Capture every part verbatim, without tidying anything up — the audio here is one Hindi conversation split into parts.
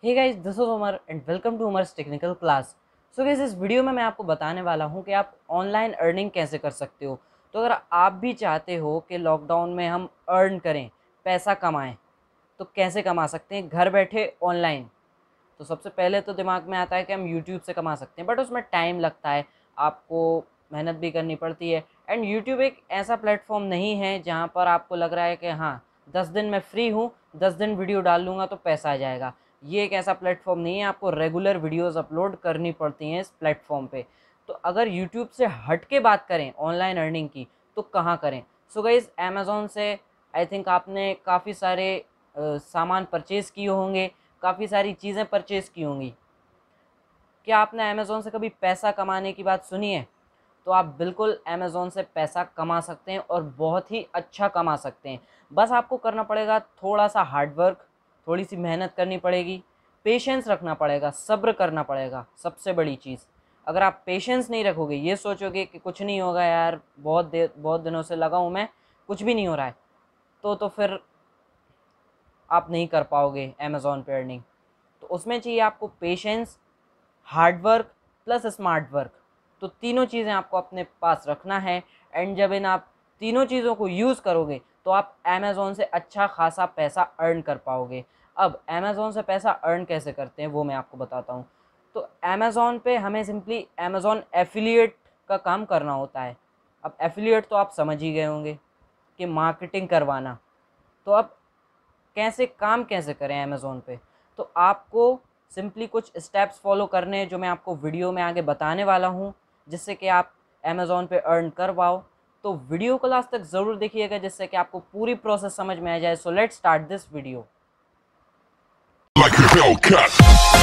Hey guys, this is Umar and welcome to Umar's technical class. So guys, इस वीडियो में मैं आपको बताने वाला हूं कि आप ऑनलाइन अर्निंग कैसे कर सकते हो। तो अगर आप भी चाहते हो कि लॉकडाउन में हम अर्न करें, पैसा कमाएं, तो कैसे कमा सकते हैं घर बैठे ऑनलाइन। तो सबसे पहले तो दिमाग में आता है कि हम यूट्यूब से कमा सकते हैं, बट उसमें टाइम लगता है, आपको मेहनत भी करनी पड़ती है। एंड यूट्यूब एक ऐसा प्लेटफॉर्म नहीं है जहाँ पर आपको लग रहा है कि हाँ, दस दिन मैं फ्री हूँ, दस दिन वीडियो डाल लूँगा तो पैसा आ जाएगा। ये एक ऐसा प्लेटफॉर्म नहीं है, आपको रेगुलर वीडियोस अपलोड करनी पड़ती हैं इस प्लेटफॉर्म पे। तो अगर यूट्यूब से हट के बात करें ऑनलाइन अर्निंग की, तो कहाँ करें। सो गाइस, अमेज़ॉन से आई थिंक आपने काफ़ी सारे अ, सामान परचेज़ किए होंगे, काफ़ी सारी चीज़ें परचेज़ की होंगी। क्या आपने अमेज़ॉन से कभी पैसा कमाने की बात सुनी है? तो आप बिल्कुल अमेज़ॉन से पैसा कमा सकते हैं और बहुत ही अच्छा कमा सकते हैं। बस आपको करना पड़ेगा थोड़ा सा हार्ड वर्क, थोड़ी सी मेहनत करनी पड़ेगी, पेशेंस रखना पड़ेगा, सब्र करना पड़ेगा। सबसे बड़ी चीज़, अगर आप पेशेंस नहीं रखोगे, ये सोचोगे कि कुछ नहीं होगा यार, बहुत देर बहुत दिनों से लगा हूँ मैं, कुछ भी नहीं हो रहा है, तो तो फिर आप नहीं कर पाओगे अमेज़ॉन पे अर्निंग। तो उसमें चाहिए आपको patience, hard work plus smart work. तो तीनों चीज़ें आपको अपने पास रखना है। एंड जब इन आप तीनों चीज़ों को यूज़ करोगे तो आप अमेज़ॉन से अच्छा खासा पैसा अर्न कर पाओगे। अब अमेज़ॉन से पैसा अर्न कैसे करते हैं वो मैं आपको बताता हूँ। तो अमेज़ॉन पे हमें सिंपली अमेज़ॉन एफिलिएट का काम करना होता है। अब एफिलिएट तो आप समझ ही गए होंगे कि मार्केटिंग करवाना। तो अब कैसे काम कैसे करें अमेज़ॉन पे, तो आपको सिंपली कुछ स्टेप्स फॉलो करने हैं जो मैं आपको वीडियो में आगे बताने वाला हूँ, जिससे कि आप अमेज़ॉन पे अर्न कर पाओ। तो वीडियो को लास्ट तक ज़रूर देखिएगा जिससे कि आपको पूरी प्रोसेस समझ में आ जाए। So let's start this video. Like a Hellcat.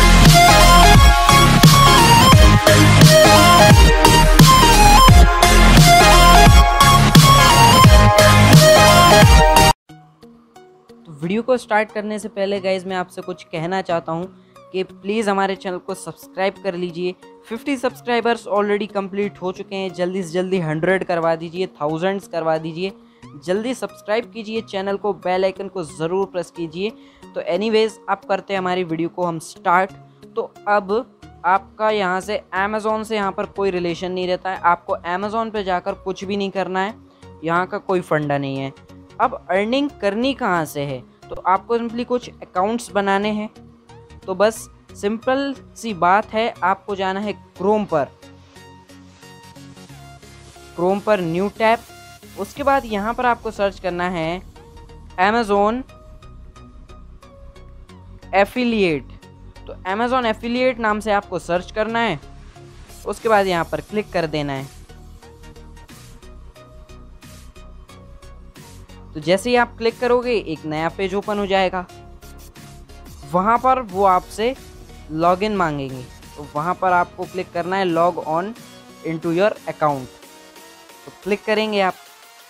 तो वीडियो को स्टार्ट करने से पहले गाइज मैं आपसे कुछ कहना चाहता हूँ कि प्लीज़ हमारे चैनल को सब्सक्राइब कर लीजिए। पचास सब्सक्राइबर्स ऑलरेडी कंप्लीट हो चुके हैं, जल्दी से जल्दी हंड्रेड करवा दीजिए, थाउजेंड्स करवा दीजिए। जल्दी सब्सक्राइब कीजिए चैनल को, बेल आइकन को ज़रूर प्रेस कीजिए। तो एनीवेज़, अब करते हैं हमारी वीडियो को हम स्टार्ट। तो अब आपका यहाँ से अमेज़ॉन से यहाँ पर कोई रिलेशन नहीं रहता है, आपको अमेज़ॉन पे जाकर कुछ भी नहीं करना है, यहाँ का कोई फंडा नहीं है। अब अर्निंग करनी कहाँ से है, तो आपको सिंपली कुछ अकाउंट्स बनाने हैं। तो बस सिंपल सी बात है, आपको जाना है क्रोम पर, क्रोम पर न्यू टैब। उसके बाद यहाँ पर आपको सर्च करना है अमेज़ॉन एफिलिएट। तो अमेज़ॉन एफिलिएट नाम से आपको सर्च करना है। उसके बाद यहाँ पर क्लिक कर देना है। तो जैसे ही आप क्लिक करोगे एक नया पेज ओपन हो जाएगा। वहाँ पर वो आपसे लॉगिन मांगेंगे, तो वहाँ पर आपको क्लिक करना है log on into your account. तो क्लिक करेंगे आप।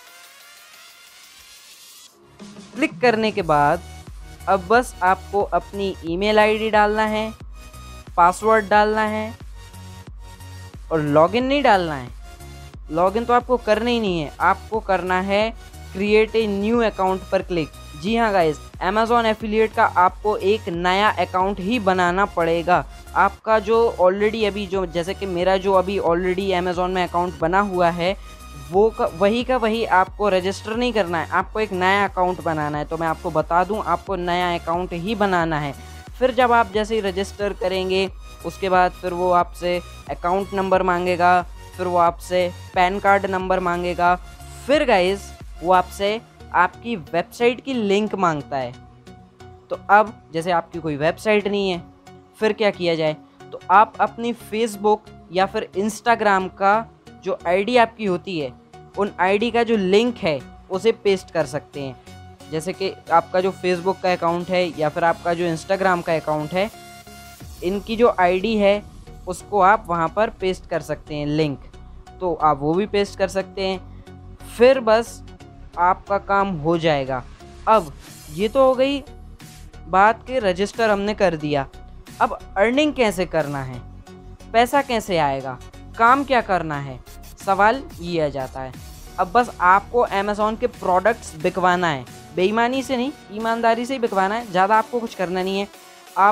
क्लिक करने के बाद अब बस आपको अपनी ईमेल आईडी डालना है, पासवर्ड डालना है और लॉगिन नहीं डालना है। लॉगिन तो आपको करना ही नहीं है, आपको करना है क्रिएट ए न्यू अकाउंट पर क्लिक। जी हाँ गाइस, अमेज़ॉन एफिलिएट का आपको एक नया अकाउंट ही बनाना पड़ेगा। आपका जो ऑलरेडी अभी जो जैसे कि मेरा जो अभी ऑलरेडी अमेज़ॉन में अकाउंट बना हुआ है, वो का वही का वही आपको रजिस्टर नहीं करना है, आपको एक नया अकाउंट बनाना है। तो मैं आपको बता दूं, आपको नया अकाउंट ही बनाना है। फिर जब आप जैसे ही रजिस्टर करेंगे, उसके बाद फिर वो आपसे अकाउंट नंबर मांगेगा, फिर वो आपसे पैन कार्ड नंबर मांगेगा, फिर गाइस वो आपसे आपकी वेबसाइट की लिंक मांगता है। तो अब जैसे आपकी कोई वेबसाइट नहीं है, फिर क्या किया जाए, तो आप अपनी फेसबुक या फिर इंस्टाग्राम का जो आईडी आपकी होती है, उन आईडी का जो लिंक है उसे पेस्ट कर सकते हैं। जैसे कि आपका जो फेसबुक का अकाउंट है या फिर आपका जो इंस्टाग्राम का अकाउंट है, इनकी जो आईडी है उसको आप वहाँ पर पेस्ट कर सकते हैं लिंक। तो आप वो भी पेस्ट कर सकते हैं। फिर बस आपका काम हो जाएगा। अब ये तो हो गई बात कि रजिस्टर हमने कर दिया। अब अर्निंग कैसे करना है, पैसा कैसे आएगा, काम क्या करना है, सवाल ये आ जाता है। अब बस आपको अमेज़ॉन के प्रोडक्ट्स बिकवाना है, बेईमानी से नहीं, ईमानदारी से ही बिकवाना है। ज़्यादा आपको कुछ करना नहीं है। आप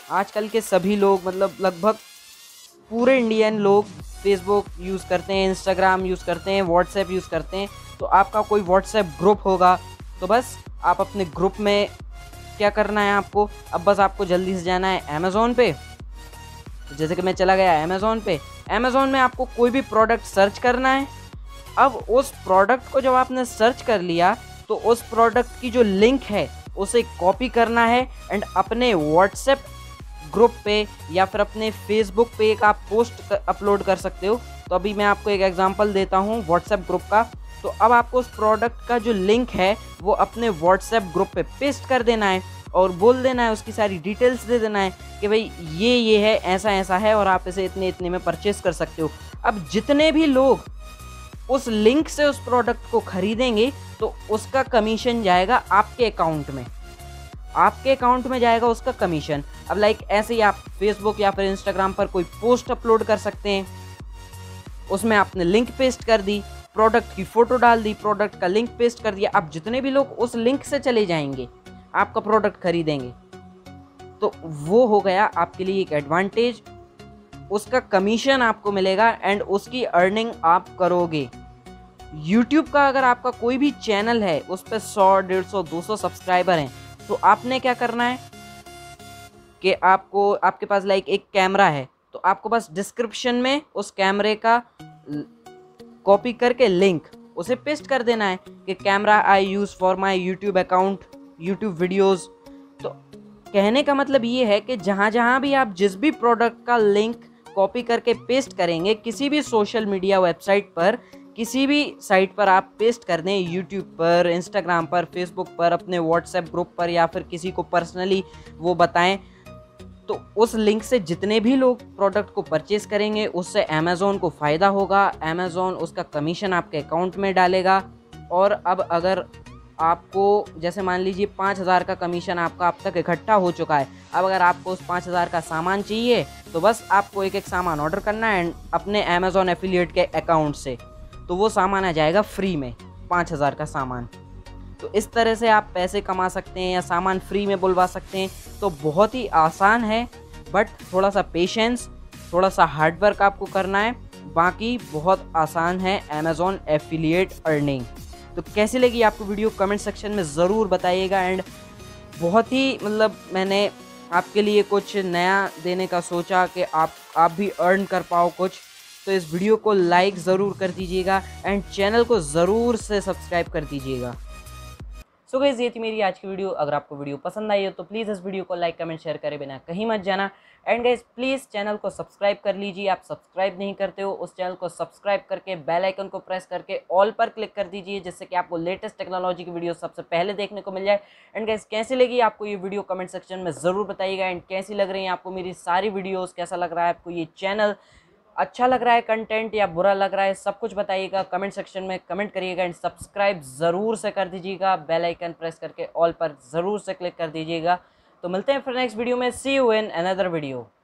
आजकल के सभी लोग मतलब लगभग पूरे इंडियन लोग फेसबुक यूज़ करते हैं, इंस्टाग्राम यूज़ करते हैं, व्हाट्सएप यूज़ करते हैं। तो आपका कोई व्हाट्सएप ग्रुप होगा, तो बस आप अपने ग्रुप में क्या करना है आपको, अब बस आपको जल्दी से जाना है अमेज़ॉन पे। तो जैसे कि मैं चला गया अमेज़ॉन पे, अमेज़ॉन में आपको कोई भी प्रोडक्ट सर्च करना है। अब उस प्रोडक्ट को जब आपने सर्च कर लिया तो उस प्रोडक्ट की जो लिंक है उसे कॉपी करना है एंड अपने व्हाट्सएप ग्रुप पे या फिर अपने फेसबुक पे एक आप पोस्ट अपलोड कर सकते हो। तो अभी मैं आपको एक एग्जांपल देता हूँ व्हाट्सएप ग्रुप का। तो अब आपको उस प्रोडक्ट का जो लिंक है वो अपने व्हाट्सएप ग्रुप पे पेस्ट कर देना है और बोल देना है, उसकी सारी डिटेल्स दे देना है कि भाई ये ये है, ऐसा ऐसा है और आप इसे इतने इतने में परचेस कर सकते हो। अब जितने भी लोग उस लिंक से उस प्रोडक्ट को खरीदेंगे तो उसका कमीशन जाएगा आपके अकाउंट में, आपके अकाउंट में जाएगा उसका कमीशन। अब लाइक ऐसे ही आप फेसबुक या फिर इंस्टाग्राम पर कोई पोस्ट अपलोड कर सकते हैं, उसमें आपने लिंक पेस्ट कर दी, प्रोडक्ट की फ़ोटो डाल दी, प्रोडक्ट का लिंक पेस्ट कर दिया। अब जितने भी लोग उस लिंक से चले जाएंगे आपका प्रोडक्ट खरीदेंगे, तो वो हो गया आपके लिए एक एडवांटेज, उसका कमीशन आपको मिलेगा एंड उसकी अर्निंग आप करोगे। यूट्यूब का अगर आपका कोई भी चैनल है उस पर सौ डेढ़ सौ दो सौ सब्सक्राइबर हैं, तो आपने क्या करना है कि आपको, आपके पास लाइक एक कैमरा है तो आपको बस डिस्क्रिप्शन में उस कैमरे का कॉपी करके लिंक उसे पेस्ट कर देना है कि camera I use for my YouTube account, YouTube videos. तो कहने का मतलब ये है कि जहाँ जहाँ भी आप जिस भी प्रोडक्ट का लिंक कॉपी करके पेस्ट करेंगे किसी भी सोशल मीडिया वेबसाइट पर, किसी भी साइट पर आप पेस्ट कर दें, यूट्यूब पर, इंस्टाग्राम पर, फेसबुक पर, अपने व्हाट्सएप ग्रुप पर या फिर किसी को पर्सनली वो बताएं, तो उस लिंक से जितने भी लोग प्रोडक्ट को परचेस करेंगे उससे अमेज़ॉन को फ़ायदा होगा, अमेज़ॉन उसका कमीशन आपके अकाउंट में डालेगा। और अब अगर आपको जैसे मान लीजिए पाँच हज़ार का कमीशन आपका अब तक इकट्ठा हो चुका है, अब अगर आपको उस पाँच हज़ार का सामान चाहिए तो बस आपको एक एक सामान ऑर्डर करना है अपने अमेज़ॉन एफिलिएट के अकाउंट से, तो वो सामान आ जाएगा फ्री में, पाँच हज़ार का सामान। तो इस तरह से आप पैसे कमा सकते हैं या सामान फ्री में बुलवा सकते हैं। तो बहुत ही आसान है, बट थोड़ा सा पेशेंस, थोड़ा सा हार्डवर्क आपको करना है, बाकी बहुत आसान है अमेज़ॉन एफिलिएट अर्निंग। तो कैसी लगी आपको वीडियो कमेंट सेक्शन में ज़रूर बताइएगा। एंड बहुत ही मतलब मैंने आपके लिए कुछ नया देने का सोचा कि आप आप भी अर्न कर पाओ कुछ, तो इस वीडियो को लाइक ज़रूर कर दीजिएगा एंड चैनल को ज़रूर से सब्सक्राइब कर दीजिएगा। सो गाइस ये थी मेरी आज की वीडियो। अगर आपको वीडियो पसंद आई हो तो प्लीज़ इस वीडियो को लाइक कमेंट शेयर करे बिना कहीं मत जाना। एंड गाइस प्लीज़ चैनल को सब्सक्राइब कर लीजिए, आप सब्सक्राइब नहीं करते हो उस चैनल को सब्सक्राइब करके बेल आइकन को प्रेस करके ऑल पर क्लिक कर दीजिए, जिससे कि आपको लेटेस्ट टेक्नोलॉजी की वीडियो सबसे पहले देखने को मिल जाए। एंड गाइस कैसी लगी आपको ये वीडियो कमेंट सेक्शन में ज़रूर बताइएगा। एंड कैसी लग रही है आपको मेरी सारी वीडियोज़, कैसा लग रहा है आपको ये चैनल, अच्छा लग रहा है कंटेंट या बुरा लग रहा है, सब कुछ बताइएगा कमेंट सेक्शन में, कमेंट करिएगा। एंड सब्सक्राइब ज़रूर से कर दीजिएगा, बेल आइकन प्रेस करके ऑल पर ज़रूर से क्लिक कर दीजिएगा। तो मिलते हैं फिर नेक्स्ट वीडियो में, see you in another video.